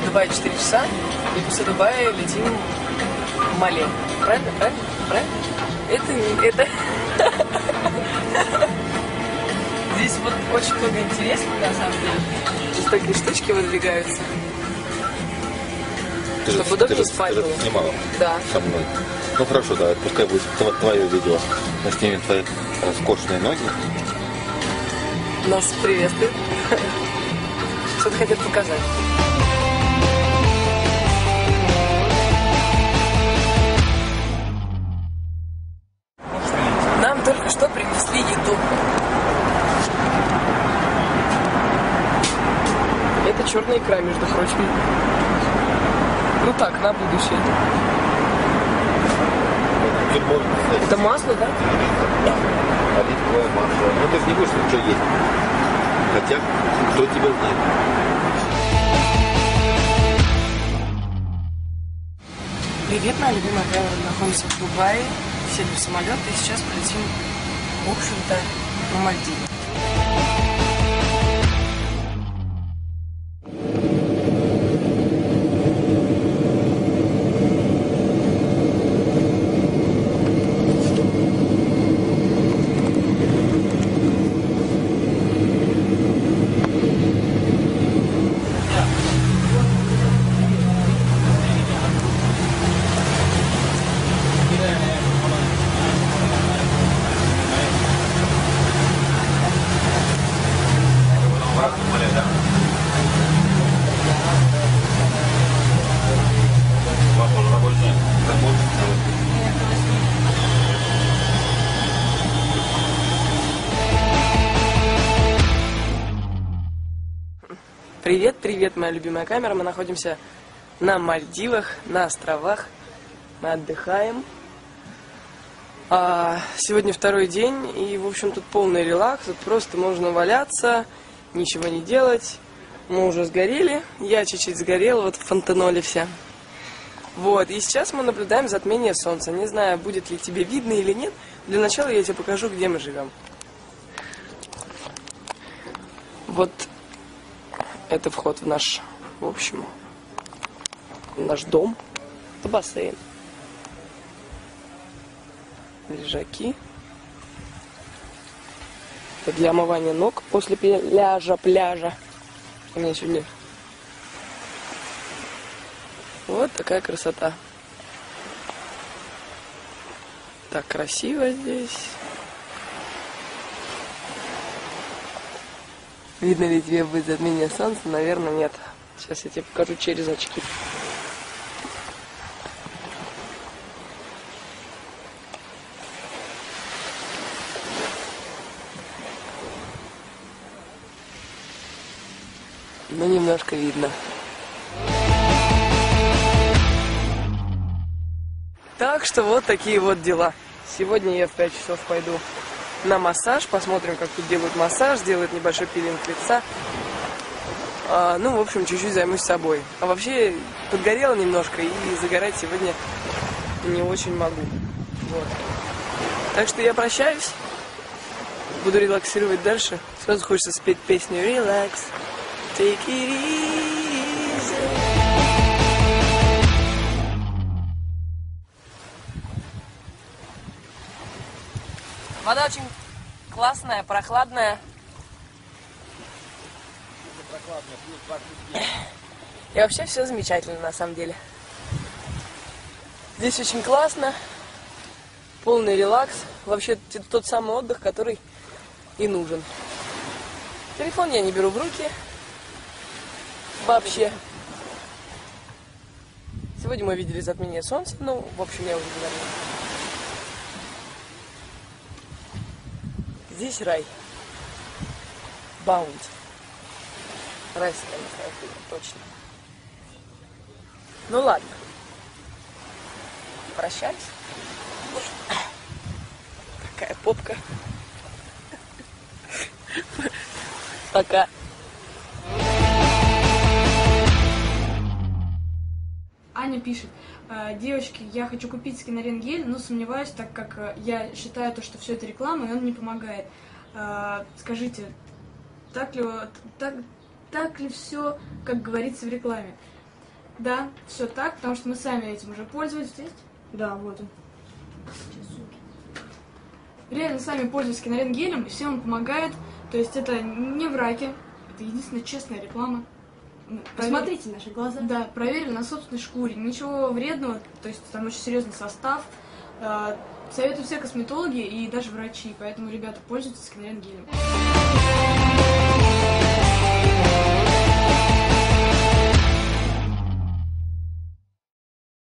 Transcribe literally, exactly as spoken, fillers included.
Дубае четыре часа, и после Дубая летим в Мали. Правильно? Правильно? Правильно? Это не... Это... Здесь вот очень много интересного, на самом деле. Здесь такие штучки выдвигаются. Ты чтобы же, удобнее ты же, спать ты же было. снимала Да. Со мной. Ну хорошо, да, пускай будет твое видео. Мы снимем твои роскошные ноги. Нас приветствует. Что-то хотят показать. Нам только что принесли еду. Это черная икра, между прочим. Ну так, на будущее. Это масло, да? Оливковое масло. Ну ты же не будешь ничего есть. Хотя, кто тебя знает. Привет, моя любимая камера. Находимся в Дубае. Сели в самолет и сейчас полетим, в общем-то, на Мальдивы. Привет, привет, моя любимая камера. Мы находимся на Мальдивах, на островах. Мы отдыхаем. А, сегодня второй день, и, в общем, тут полный релакс. Тут просто можно валяться, ничего не делать. Мы уже сгорели. Я чуть-чуть сгорела, вот в фантаноле вся. Вот, и сейчас мы наблюдаем затмение солнца. Не знаю, будет ли тебе видно или нет. Для начала я тебе покажу, где мы живем. Вот. Это вход в наш, в общем, в наш дом. Это бассейн. Лежаки. Это для омывания ног после пляжа, пляжа. У меня сегодня вот такая красота. Так красиво здесь. Видно ли тебе будет затмение солнца? Наверное, нет. Сейчас я тебе покажу через очки. Ну, немножко видно. Так что вот такие вот дела. Сегодня я в пять часов пойду на массаж, посмотрим, как тут делают массаж, делают небольшой пилинг лица. А, ну, в общем, чуть-чуть займусь собой. А вообще, подгорела немножко, и загорать сегодня не очень могу. Вот. Так что я прощаюсь. Буду релаксировать дальше. Сразу хочется спеть песню «Relax, take it easy». Вода очень классная, прохладная. И вообще все замечательно, на самом деле. Здесь очень классно. Полный релакс. Вообще тот самый отдых, который и нужен. Телефон я не беру в руки. Вообще. Сегодня мы видели затмение солнца. Ну, в общем, я уже говорила. Здесь рай. Баунд. Райская наслаждение, точно. Ну ладно. Прощаюсь. Какая попка. Пока. Аня пишет: девочки, я хочу купить скинорен-гель, но сомневаюсь, так как я считаю, то, что все это реклама, и он не помогает. Скажите, так ли, так, так ли все, как говорится в рекламе? Да, все так, потому что мы сами этим уже пользовались. Есть? Да, вот он. Реально сами пользуемся кинорентгелем, и всем он помогает. То есть это не враки, это единственная честная реклама. Посмотрите наши глаза. Да, проверили на собственной шкуре. Ничего вредного, то есть там очень серьезный состав. Советую все косметологи и даже врачи, поэтому, ребята, пользуйтесь кинорентгелем.